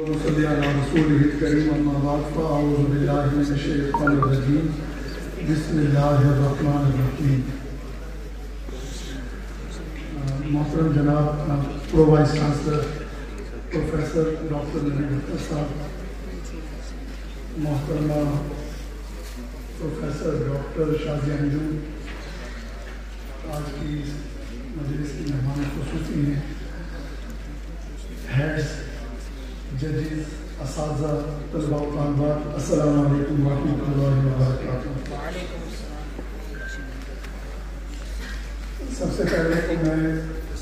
صلی علی رسولہ الکریم اما بعد فاعوذ باللہ من الشیطان الرجیم بسم اللہ الرحمن الرحیم. محترم جناب pro vice chancellor professor doctor Nabi Bakhtar صاحب، محترمہ پروفیسر ڈاکٹر شازیہ انجم، آج کی مجلس کی مہمان خصوصی ہیں، ہیڈز، ججز، اساتذہ، طلباء و طالبات، السلام علیکم ورحمۃ اللہ وبرکاتہ. سب سے پہلے تو میں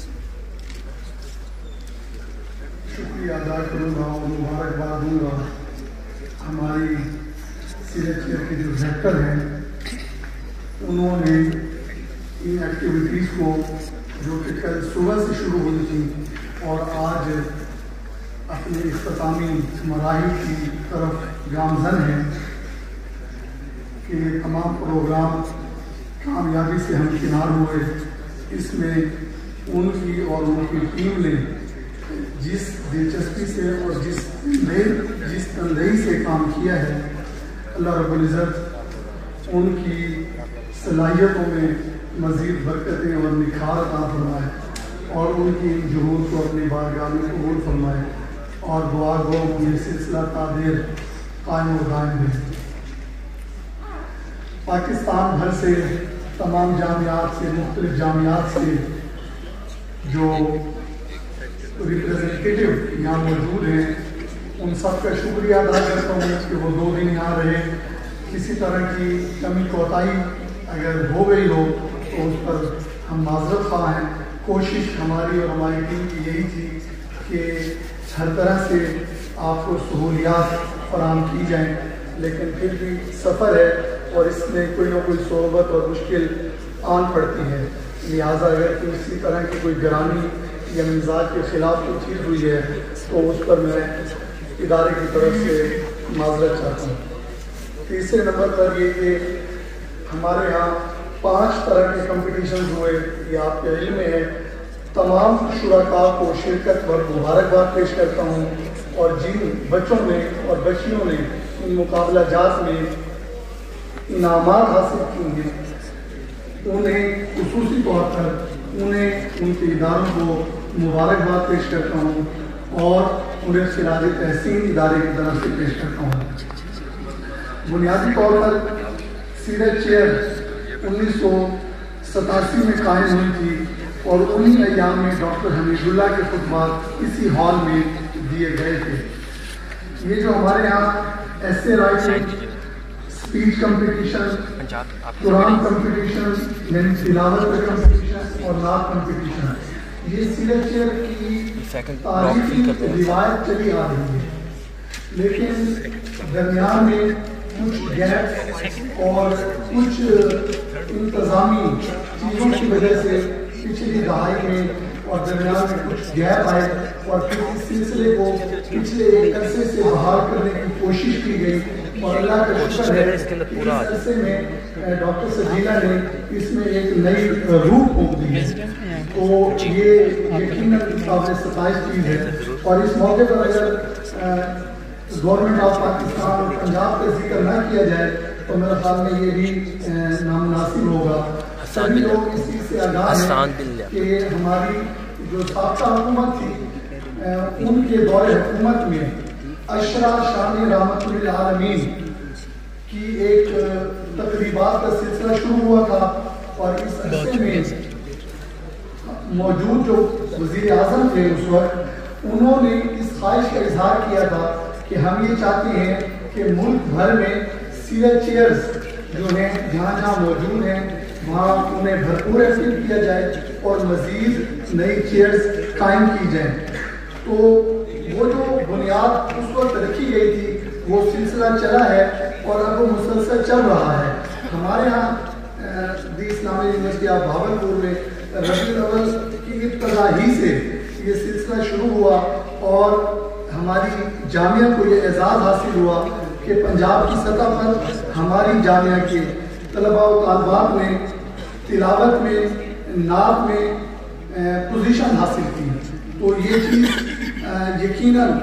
شکریہ ادا کروں گا اور مبارکباد دوں گا ہماری CHR کے جو ڈائریکٹر ہیں، انہوں نے ان ایکٹیویٹیز کو جو کہ کل صبح سے شروع ہوئی تھی اور آج اپنے اختتامی مراحل کی طرف گامزن ہیں کہ یہ تمام پروگرام کامیابی سے ہمکنار ہوئے. اس میں ان کی اور ان کی ٹیم نے جس دلچسپی سے اور جس تندہی سے کام کیا ہے، اللہ رب العزت ان کی صلاحیتوں میں مزید برکتیں اور نکھار عطا فرمائے اور ان کی جہود کو اپنی بارگاہ میں قبول فرمائے اور دعا گو یہ سلسلہ تعدیر قائم و دائم ہے. پاکستان بھر سے تمام جامعات سے، مختلف جامعات سے جو ریپریزنٹیٹیو یہاں موجود ہیں، ان سب کا شکریہ ادا کرتا ہوں کہ وہ 2 دن یہاں رہے. کسی طرح کی کمی کوتاہی اگر ہو گئی ہو تو اس پر ہم معذرت خواہ ہیں. کوشش ہماری اور ہماری ٹیم کی یہی تھی کہ ہر طرح سے آپ کو سہولیات فراہم کی جائیں، لیکن پھر بھی سفر ہے اور اس میں کوئی نہ کوئی صعوبت اور مشکل آن پڑتی ہے. لہٰذا اگر کسی طرح کی کوئی گرانی یا مزاج کے خلاف کوئی چیز ہوئی ہے تو اس پر میں ادارے کی طرف سے معذرت چاہتا ہوں. تیسرے نمبر پر یہ کہ ہمارے یہاں 5 طرح کے کمپٹیشنز ہوئے، یہ آپ کے علم میں ہے. تمام شرکاء کو شرکت پر مبارکباد پیش کرتا ہوں، اور جن بچوں نے اور بچیوں نے ان مقابلہ جات میں انعامات حاصل کی ہیں انہیں خصوصی طور پر ان کے اداروں کو مبارکباد پیش کرتا ہوں اور انہیں خراج تحسین ادارے کی طرف سے پیش کرتا ہوں. بنیادی طور پر CHR 1987 میں قائم ہوئی تھی اور انہی ایام میں ڈاکٹر حمید اللہ کے خطبات اسی ہال میں دیے گئے تھے. یہ جو ہمارے یہاں ایسے writing, speech competition, Quran competition, تلاوت کا کمپٹیشن اور نعت کمپٹیشن، یہ CHR کی تاریخی روایت چلی آ رہی ہے. لیکن درمیان میں کچھ گیپ اور کچھ انتظامی چیزوں کی وجہ سے پچھلی دہائی میں اور درمیان میں کچھ گیپ آئے اور پھر اس سلسلے کو پچھلے ایک عرصے سے بحال کرنے کی کوشش کی گئی اور اللہ کا شکر ہے اس عرصے میں ڈاکٹر سجیلہ نے اس میں ایک نئی روح پھونک دی ہے. تو یہ یقیناً قابل ستائش چیز ہے. اور اس موقع پر اگر گورنمنٹ آف پاکستان اور پنجاب کا ذکر نہ کیا جائے تو میرے خیال میں یہ بھی نامناسب ہوگا. سبھی لوگ اس چیز سے آگاہ ہیں کہ ہماری جو سابقہ حکومت تھی ان کے دور حکومت میں عشرہ شان رحمت للعالمین کی ایک تقریبات کا سلسلہ شروع ہوا تھا اور اس عرصے میں موجود جو وزیر اعظم تھے اس وقت، انہوں نے اس خواہش کا اظہار کیا تھا کہ ہم یہ چاہتے ہیں کہ ملک بھر میں CHRs جو ہیں جہاں جہاں موجود ہیں وہاں انہیں بھرپور احتیاط کیا جائے اور مزید نئی چیئرز قائم کی جائیں. تو وہ جو بنیاد اس وقت رکھی گئی تھی وہ سلسلہ چلا ہے اور اب وہ مسلسل چل رہا ہے. ہمارے یہاں دی اسلامی یونیورسٹی آف بھاولپور میں ربیع الاول کی ابتدا ہی سے یہ سلسلہ شروع ہوا اور ہماری جامعہ کو یہ اعزاز حاصل ہوا کہ پنجاب کی سطح پر ہماری جامعہ کے طلباء و طالبات نے تلاوت میں، نعت میں پوزیشن حاصل کی. تو یہ چیز یقیناً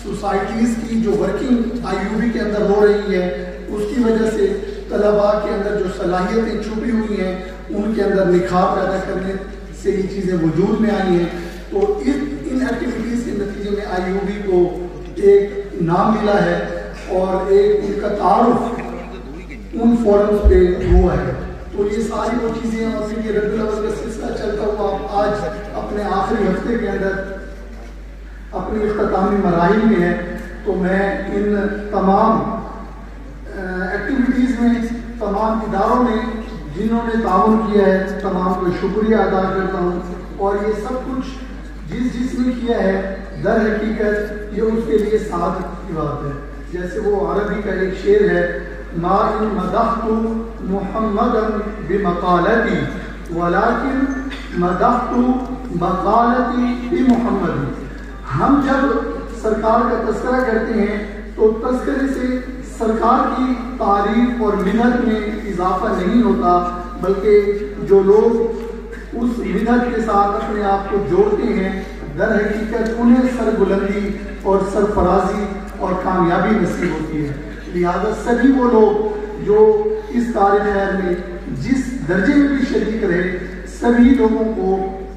سوسائٹیز کی جو ورکنگ IUB کے اندر ہو رہی ہے اس کی وجہ سے طلباء کے اندر جو صلاحیتیں چھپی ہوئی ہیں ان کے اندر نکھار پیدا کرنے سے یہ چیزیں وجود میں آئی ہیں. تو ان ایکٹیویٹیز کے نتیجے میں IUB کو ایک نام ملا ہے اور ایک ان کا تعارف ان فورمز پہ ہوا ہے. تو یہ ساری وہ چیزیں اور پھر یہ ربیع الاول کا سلسلہ چلتا ہوا آج اپنے آخری ہفتے کے اندر اپنی اختتامی مراحل میں ہے. تو میں ان تمام ایکٹیویٹیز میں تمام اداروں نے جنہوں نے تعاون کیا ہے تمام کو شکریہ ادا کرتا ہوں. اور یہ سب کچھ جس نے کیا ہے در حقیقت یہ اس کے لیے سعادت کی بات ہے. جیسے وہ عربی کا ایک شعر ہے ما ان مدحت محمدا بمقالتی ولكن مدحت مقالتی بمحمد. ہم جب سرکار کا تذکرہ کرتے ہیں تو تذکرے سے سرکار کی تعریف اور منت میں اضافہ نہیں ہوتا بلکہ جو لوگ اس منت کے ساتھ اپنے آپ کو جوڑتے ہیں در حقیقت انہیں سربلندی اور سرفرازی اور کامیابی نصیب ہوتی ہے. لہذا سبھی وہ لوگ جو اس کار خیر میں جس درجے میں بھی شریک رہے سبھی لوگوں کو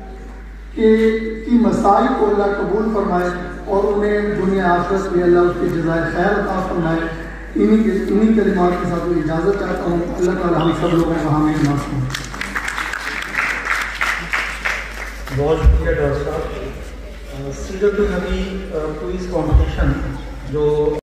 کی مسائل کو اللہ قبول فرمائے اور انہیں دنیا آخرت میں اللہ اس کے جزائے خیر عطا فرمائے. انہی کلمات کے ساتھ میں اجازت چاہتا ہوں. اللہ تعالیٰ ہم سب لوگوں کو حامی ناصر ہوں. بہت شکریہ ڈاکٹر صاحب. سیرت النبی کوئز کمپٹیشن جو